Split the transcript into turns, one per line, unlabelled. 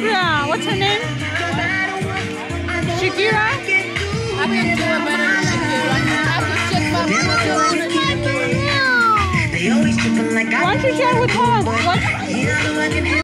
Yeah, what's her name? Shakira?
I can do it better than Shakira. I can check my
Why don't you share with her? What?